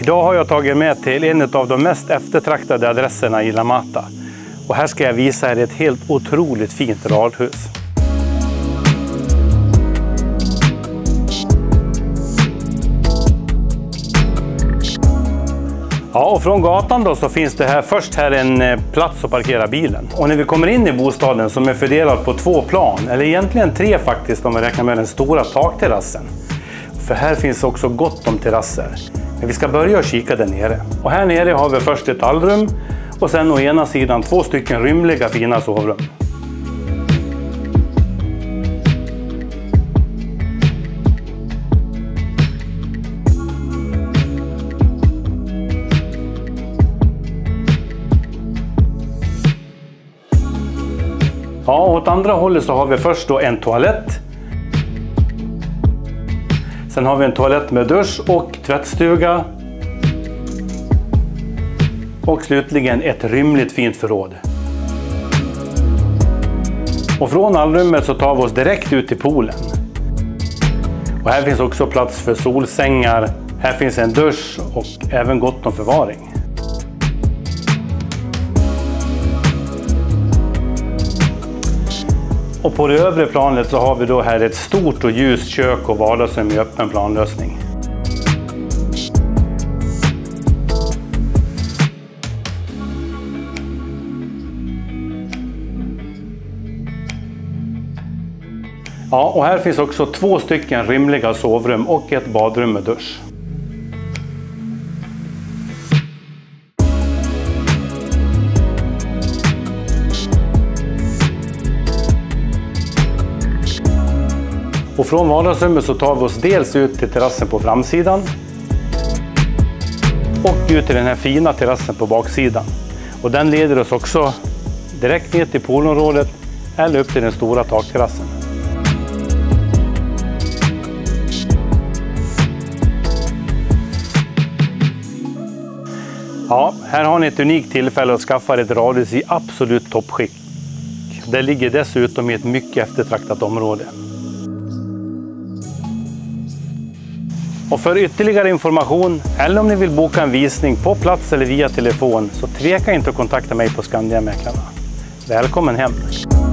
Idag har jag tagit med till en av de mest eftertraktade adresserna i La Mata. Och här ska jag visa er ett helt otroligt fint radhus. Ja, och från gatan då så finns det här först en plats att parkera bilen. Och när vi kommer in i bostaden som är fördelad på 2 plan, eller egentligen 3 faktiskt om vi räknar med den stora takterrassen. För här finns också gott om terrasser. Men vi ska börja kika där nere. Och här nere har vi först ett allrum och sen å ena sidan 2 stycken rymliga fina sovrum. Ja, åt andra hållet så har vi först då en toalett. Sen har vi en toalett med dusch och tvättstuga. Och slutligen ett rymligt fint förråd. Och från allrummet så tar vi oss direkt ut till poolen. Och här finns också plats för solsängar. Här finns en dusch och även gott om förvaring. Och på det övre planet så har vi då här ett stort och ljust kök och vardagsrum i öppen planlösning. Ja, och här finns också 2 stycken rymliga sovrum och ett badrum med dusch. Och från vardagsrummet så tar vi oss dels ut till terrassen på framsidan och ut till den här fina terrassen på baksidan. Och den leder oss också direkt ner till poolområdet eller upp till den stora takterrassen. Ja, här har ni ett unikt tillfälle att skaffa ett radhus i absolut toppskick. Det ligger dessutom i ett mycket eftertraktat område. Och för ytterligare information eller om ni vill boka en visning på plats eller via telefon så tveka inte att kontakta mig på Skandia Mäklarna. Välkommen hem!